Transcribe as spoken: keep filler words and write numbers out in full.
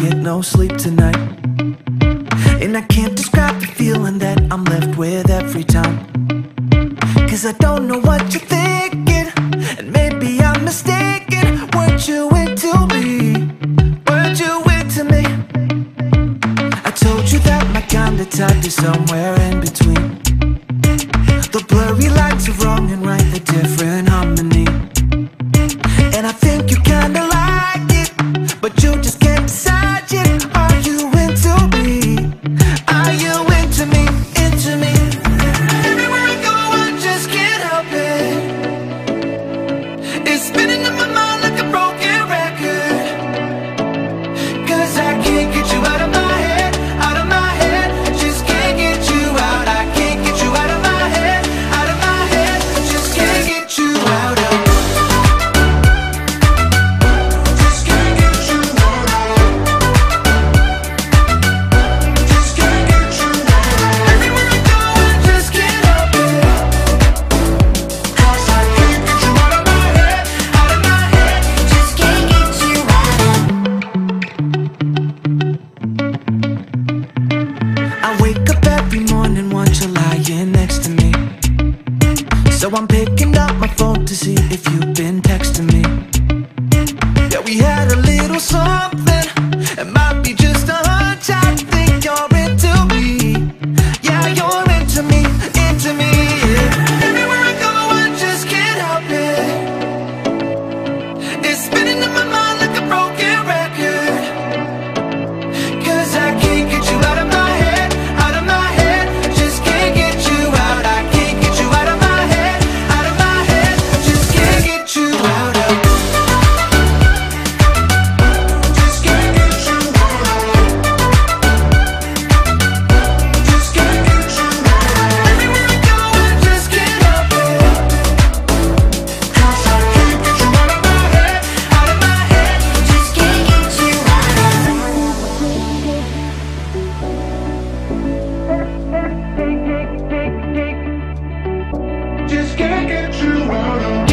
get no sleep tonight, and I can't describe the feeling that I'm left with every time. Cause I don't know what you're thinking, and maybe I'm mistaken. Weren't you into me? Weren't you into me? I told you that my kind of type is somewhere in between. The blurry lines are wrong and right, they're different harmony. And I think you kinda like it, but you just can't decide yet. Are you into me? Are you into me? Into me? Everywhere I go, I just can't help it. It's spinning in my mind like a broken record. Cause I can't get you out of my head, out of my head. Just can't get you out. I can't get you out of my head, out of my head. Just can't get you out of. So I'm picking up my phone to see if you've been texting me. Yeah, we had a little something. It might be just a hunch. I think you're into me. Yeah, you're into me, into me, yeah. Everywhere I go, I just can't help it. It's spinning in my mind like a broken record. Cause I can't get you out of my head, out of my head. Just can't get you out. I can't get you out of my head, out of my head. Just can't get you out of. Just can't get you out of. Just can't get you out of. Everywhere I go, I just can't help it. Cause I can't get you out of my head, out of my head. Just can't get you out of. Just can't get you out of.